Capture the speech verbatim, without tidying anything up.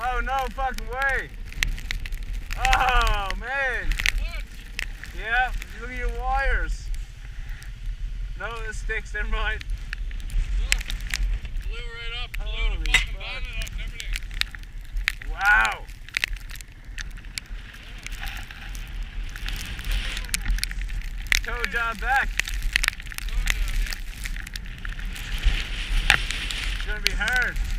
Oh, no fucking way. Oh, man. What? Yeah, look at your wires. No, the sticks, never mind. Look, blew right up, blew Holy the fucking fuck. bonnet up and everything. Wow. Toe job back. Toe job, yeah. It's gonna be hard.